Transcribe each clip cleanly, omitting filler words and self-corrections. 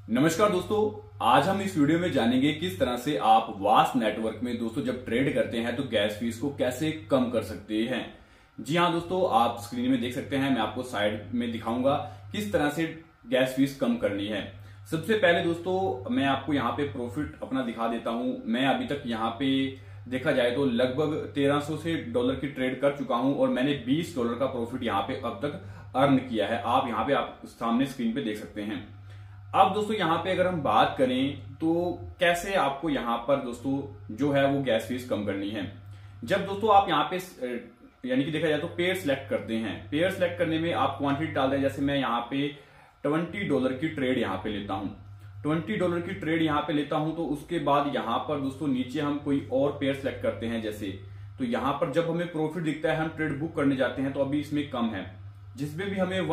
नमस्कार दोस्तों, आज हम इस वीडियो में जानेंगे किस तरह से आप वास नेटवर्क में दोस्तों जब ट्रेड करते हैं तो गैस फीस को कैसे कम कर सकते हैं। जी हाँ दोस्तों, आप स्क्रीन में देख सकते हैं, मैं आपको साइड में दिखाऊंगा किस तरह से गैस फीस कम करनी है। सबसे पहले दोस्तों मैं आपको यहाँ पे प्रॉफिट अपना दिखा देता हूँ। मैं अभी तक यहाँ पे देखा जाए तो लगभग 1300 से डॉलर की ट्रेड कर चुका हूँ और मैंने $20 का प्रॉफिट यहाँ पे अब तक अर्न किया है। आप यहाँ पे आप सामने स्क्रीन पे देख सकते हैं। अब दोस्तों यहाँ पे अगर हम बात करें तो कैसे आपको यहाँ पर दोस्तों जो है वो गैस फीस कम करनी है। जब दोस्तों आप यहाँ पे यानी कि देखा जाए तो पेयर सिलेक्ट करते हैं, पेयर सिलेक्ट करने में आप क्वांटिटी डाल दें। जैसे मैं यहाँ पे $20 की ट्रेड यहाँ पे लेता हूँ, $20 की ट्रेड यहाँ पे लेता हूँ, तो उसके बाद यहाँ पर दोस्तों नीचे हम कोई और पेयर सिलेक्ट करते हैं। जैसे तो यहाँ पर जब हमें प्रॉफिट दिखता है, हम ट्रेड बुक करने जाते हैं तो अभी इसमें कम है, जिसमें भी हमें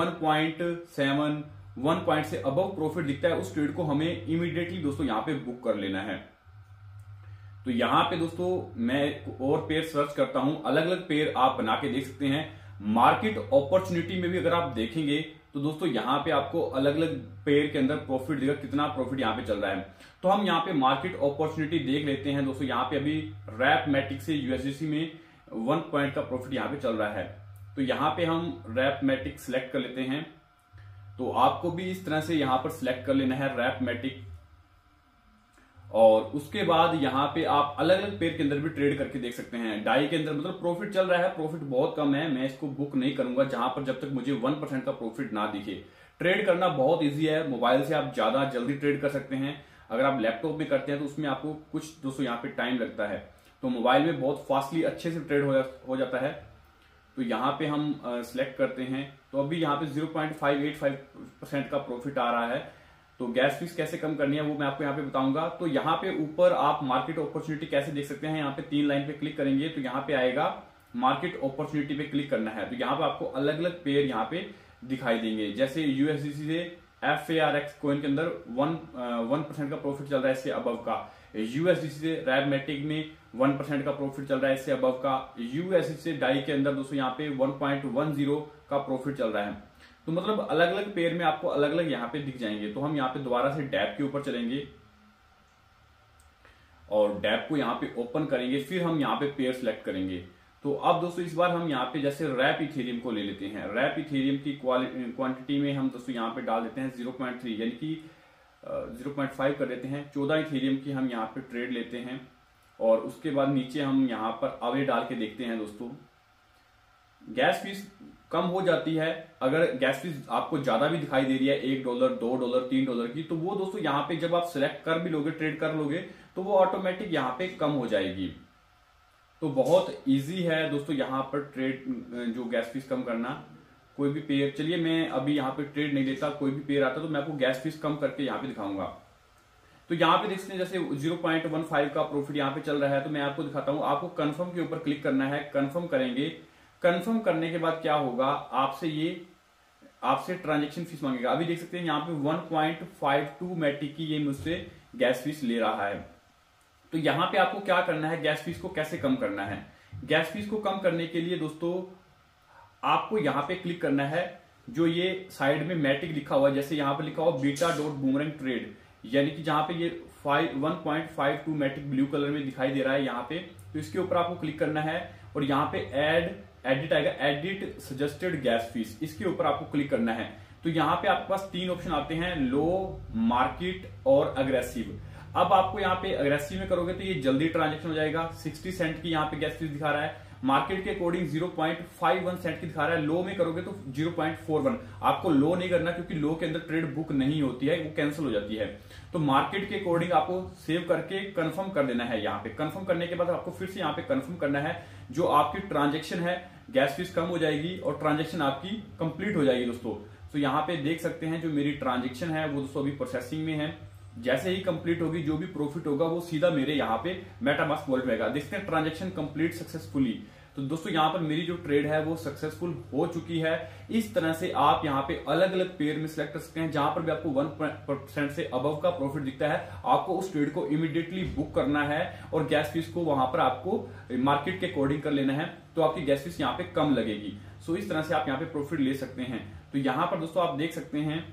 1 पॉइंट से अबव प्रॉफिट दिखता है उस ट्रेड को हमें इमीडिएटली दोस्तों यहाँ पे बुक कर लेना है। तो यहाँ पे दोस्तों मैं और पेयर सर्च करता हूं, अलग अलग पेयर आप बना के देख सकते हैं। मार्केट अपॉर्चुनिटी में भी अगर आप देखेंगे तो दोस्तों यहाँ पे आपको अलग अलग पेयर के अंदर प्रॉफिट देगा, कितना प्रॉफिट यहाँ पे चल रहा है। तो हम यहाँ पे मार्केट अपॉर्चुनिटी देख लेते हैं दोस्तों। यहाँ पे अभी रैपमैटिक से यूएसडीसी में 1 पॉइंट का प्रॉफिट यहाँ पे चल रहा है। तो यहाँ पे हम रैपमैटिक सिलेक्ट कर लेते हैं। तो आपको भी इस तरह से यहां पर सिलेक्ट कर लेना है रैपमैटिक, और उसके बाद यहां पे आप अलग अलग पेयर के अंदर भी ट्रेड करके देख सकते हैं। डाई के अंदर मतलब प्रॉफिट चल रहा है, प्रॉफिट बहुत कम है, मैं इसको बुक नहीं करूंगा जहां पर जब तक मुझे 1% का प्रॉफिट ना दिखे। ट्रेड करना बहुत ईजी है, मोबाइल से आप ज्यादा जल्दी ट्रेड कर सकते हैं। अगर आप लैपटॉप में करते हैं तो उसमें आपको कुछ दोस्तों यहाँ पे टाइम लगता है, तो मोबाइल में बहुत फास्टली अच्छे से ट्रेड हो जाता है। तो यहाँ पे हम सिलेक्ट करते हैं, तो अभी यहाँ पे 0.585% का प्रॉफिट आ रहा है। तो गैस फीस कैसे कम करनी है वो मैं आपको यहाँ पे बताऊंगा। तो यहाँ पे ऊपर आप मार्केट अपॉर्चुनिटी कैसे देख सकते हैं, यहाँ पे 3 लाइन पे क्लिक करेंगे तो यहाँ पे आएगा मार्केट अपॉर्चुनिटी पे क्लिक करना है। तो यहाँ पे आपको अलग अलग पेयर यहाँ पे दिखाई देंगे। जैसे यूएसडीसी से FARX कोइन के अंदर 1% का प्रॉफिट चल रहा है इससे अबव का। यूएसडीसी से रैपमैटिक में 1% का प्रॉफिट चल रहा है इससे अबव का। यूएसडीसी से डाई के अंदर दोस्तों यहाँ पे 1.10 का प्रॉफिट चल रहा है। तो मतलब अलग अलग पेयर में आपको अलग अलग यहाँ पे दिख जाएंगे। तो हम यहाँ पे दोबारा से डैप के ऊपर चलेंगे और डैप को यहाँ पे ओपन करेंगे, फिर हम यहाँ पे पेयर सिलेक्ट करेंगे। तो अब दोस्तों इस बार हम यहाँ पे जैसे रैप इथेरियम को ले लेते हैं। रैप इथेरियम की क्वांटिटी में हम दोस्तों यहाँ पे डाल देते हैं 0.3, यानी कि 0.5 कर देते हैं। 14 इथेरियम की हम यहाँ पे ट्रेड लेते हैं और उसके बाद नीचे हम यहाँ पर अवे डाल के देखते हैं। दोस्तों गैस फीस कम हो जाती है। अगर गैस फीस आपको ज्यादा भी दिखाई दे रही है, $1, $2, $3 की, तो वो दोस्तों यहाँ पे जब आप सिलेक्ट कर भी लोगे, ट्रेड कर लोगे, तो वो ऑटोमेटिक यहाँ पे कम हो जाएगी। तो बहुत इजी है दोस्तों यहाँ पर ट्रेड जो गैस फीस कम करना। कोई भी पेयर, चलिए मैं अभी यहाँ पे ट्रेड नहीं लेता, कोई भी पेयर आता तो मैं आपको गैस फीस कम करके यहाँ पे दिखाऊंगा। तो यहाँ पे देख सकते हैं जैसे 0.15 का प्रॉफिट यहाँ पे चल रहा है। तो मैं आपको दिखाता हूँ, आपको कंफर्म के ऊपर क्लिक करना है। कंफर्म करेंगे, कंफर्म करने के बाद क्या होगा, आपसे ट्रांजेक्शन फीस मांगेगा। अभी देख सकते हैं यहाँ पे 1.52 मैटिक की ये मुझसे गैस फीस ले रहा है। तो यहाँ पे आपको क्या करना है, गैस फीस को कैसे कम करना है। गैस फीस को कम करने के लिए दोस्तों आपको यहाँ पे क्लिक करना है, जो ये साइड में मैटिक लिखा हुआ है, जैसे यहाँ पे लिखा हुआ beta.boomerang ट्रेड, यानी कि जहां पे ये 1.52 मैटिक ब्लू कलर में दिखाई दे रहा है यहाँ पे। तो इसके ऊपर आपको क्लिक करना है और यहाँ पे एडिट आएगा, एडिट सजेस्टेड गैस फीस, इसके ऊपर आपको क्लिक करना है। तो यहाँ पे आपके पास 3 ऑप्शन आते हैं, लो, मार्केट और अग्रेसिव। अब आपको यहाँ पे अग्रेसिव में करोगे तो ये जल्दी ट्रांजेक्शन हो जाएगा। 60 सेंट की यहाँ पे गैस फीस दिखा रहा है, मार्केट के अकॉर्डिंग 0.51 सेंट की दिखा रहा है। लो में करोगे तो 0.41। आपको लो नहीं करना क्योंकि लो के अंदर ट्रेड बुक नहीं होती है, वो कैंसिल हो जाती है। तो मार्केट के अकॉर्डिंग आपको सेव करके कंफर्म कर देना है। यहाँ पे कंफर्म करने के बाद आपको फिर से यहाँ पे कंफर्म करना है। जो आपकी ट्रांजेक्शन है, गैस फीस कम हो जाएगी और ट्रांजेक्शन आपकी कंप्लीट हो जाएगी दोस्तों। तो यहाँ पे देख सकते हैं जो मेरी ट्रांजेक्शन है वो दोस्तों अभी प्रोसेसिंग में है। जैसे ही कंप्लीट होगी, जो भी प्रॉफिट होगा वो सीधा मेरे यहाँ पे मेटामास्क वॉलेट में आएगा। देखते हैं ट्रांजेक्शन कंप्लीट सक्सेसफुली। तो दोस्तों यहाँ पर मेरी जो ट्रेड है वो सक्सेसफुल हो चुकी है। इस तरह से आप यहाँ पे अलग अलग पेयर में सिलेक्ट कर सकते हैं। जहां पर भी आपको 1% से अबव का प्रॉफिट दिखता है, आपको उस ट्रेड को इमीडिएटली बुक करना है और गैस फीस को वहां पर आपको मार्केट के अकॉर्डिंग कर लेना है, तो आपकी गैस फीस यहाँ पे कम लगेगी। सो इस तरह से आप यहाँ पे प्रॉफिट ले सकते हैं। तो यहाँ पर दोस्तों आप देख सकते हैं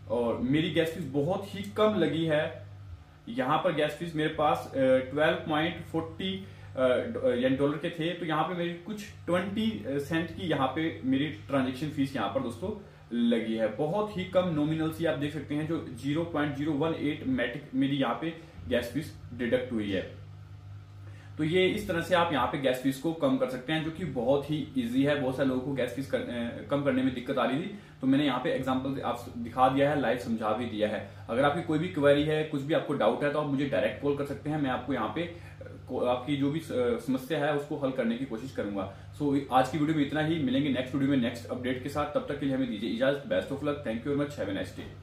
और मेरी गैस फीस बहुत ही कम लगी है। यहाँ पर गैस फीस मेरे पास 12.40 यानी डॉलर के थे, तो यहाँ पे मेरी कुछ 20 सेंट की यहाँ पे मेरी ट्रांजेक्शन फीस यहाँ पर दोस्तों लगी है। बहुत ही कम नॉमिनल सी आप देख सकते हैं, जो 0.018 मैटिक मेरी यहाँ पे गैस फीस डिडक्ट हुई है। तो ये इस तरह से आप यहाँ पे गैस फीस को कम कर सकते हैं, जो कि बहुत ही इजी है। बहुत सारे लोगों को गैस फीस कम करने में दिक्कत आ रही थी, तो मैंने यहाँ पे एग्जांपल आप दिखा दिया है, लाइव समझा भी दिया है। अगर आपकी कोई भी क्वेरी है, कुछ भी आपको डाउट है, तो आप मुझे डायरेक्ट कॉल कर सकते हैं। मैं आपको यहाँ पे आपकी जो भी समस्या है उसको हल करने की कोशिश करूंगा। सो आज की वीडियो में इतना ही। मिलेंगे नेक्स्ट वीडियो में नेक्स्ट अपडेट के साथ। तब तक के लिए हमें दीजिए इजाजत। Best of luck. Thank you very much. Have a nice day.